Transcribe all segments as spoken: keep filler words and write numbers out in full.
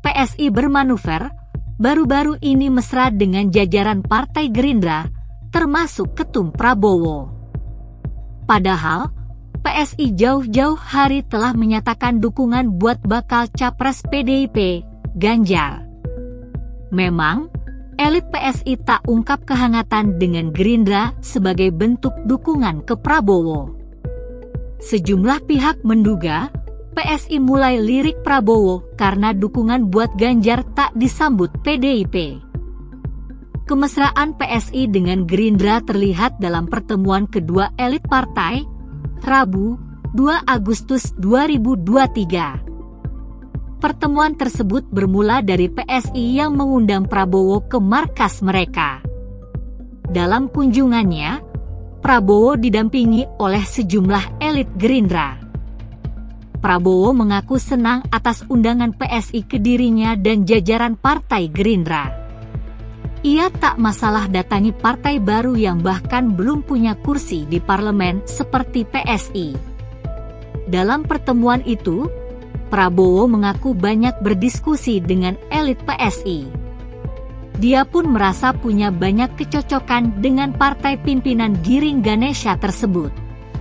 P S I bermanuver, baru-baru ini mesra dengan jajaran Partai Gerindra, termasuk Ketum Prabowo. Padahal, P S I jauh-jauh hari telah menyatakan dukungan buat bakal capres P D I P, Ganjar. Memang, elit P S I tak ungkap kehangatan dengan Gerindra sebagai bentuk dukungan ke Prabowo. Sejumlah pihak menduga, P S I mulai lirik Prabowo karena dukungan buat Ganjar tak disambut P D I P. Kemesraan P S I dengan Gerindra terlihat dalam pertemuan kedua elit partai, Rabu, dua Agustus dua ribu dua puluh tiga. Pertemuan tersebut bermula dari P S I yang mengundang Prabowo ke markas mereka. Dalam kunjungannya, Prabowo didampingi oleh sejumlah elit Gerindra. Prabowo mengaku senang atas undangan P S I ke dirinya dan jajaran Partai Gerindra. Ia tak masalah datangi partai baru yang bahkan belum punya kursi di parlemen seperti P S I. Dalam pertemuan itu, Prabowo mengaku banyak berdiskusi dengan elit P S I. Dia pun merasa punya banyak kecocokan dengan partai pimpinan Giring Ganesha tersebut.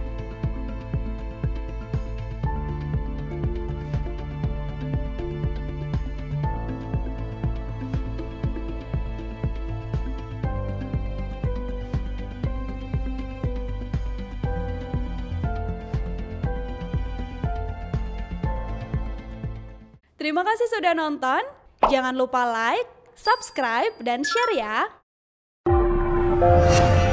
Terima kasih sudah nonton. Jangan lupa like, subscribe, dan share ya.